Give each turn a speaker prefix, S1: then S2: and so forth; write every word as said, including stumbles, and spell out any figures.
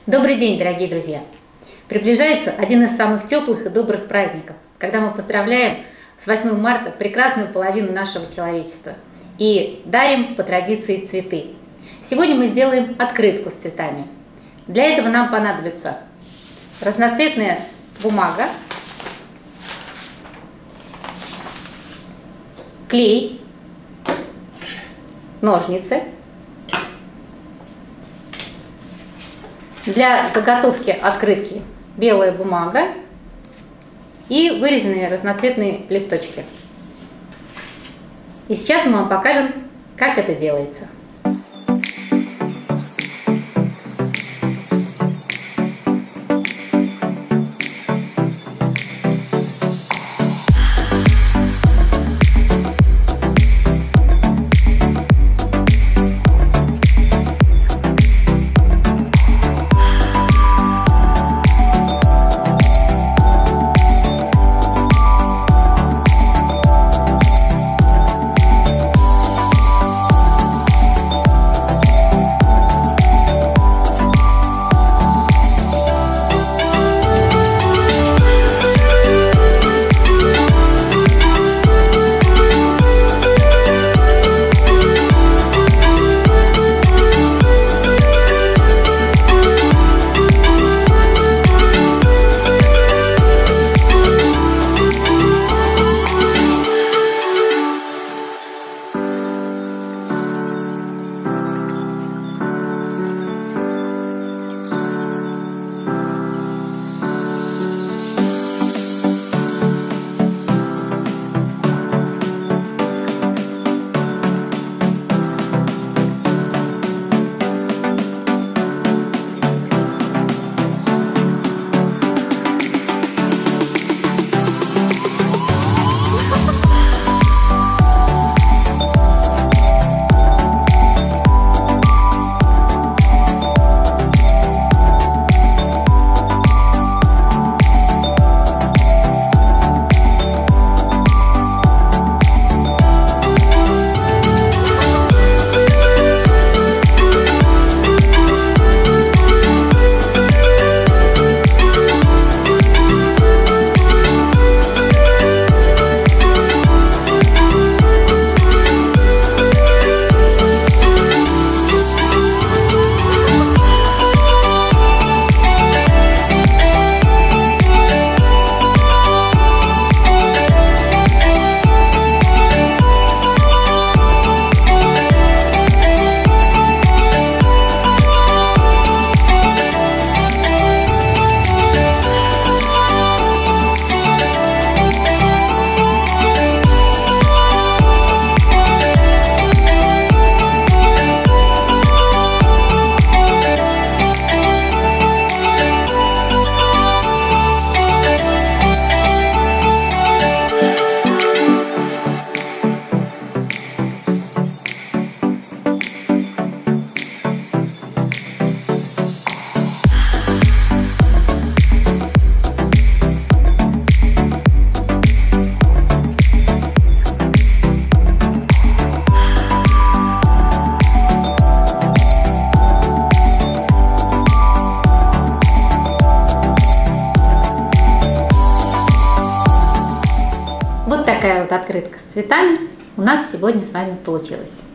S1: Добрый день, дорогие друзья! Приближается один из самых теплых и добрых праздников, когда мы поздравляем с восьмым марта прекрасную половину нашего человечества и дарим по традиции цветы. Сегодня мы сделаем открытку с цветами. Для этого нам понадобится разноцветная бумага, клей, ножницы. Для заготовки открытки белая бумага и вырезанные разноцветные листочки. И сейчас мы вам покажем, как это делается. Вот такая вот открытка с цветами у нас сегодня с вами получилась.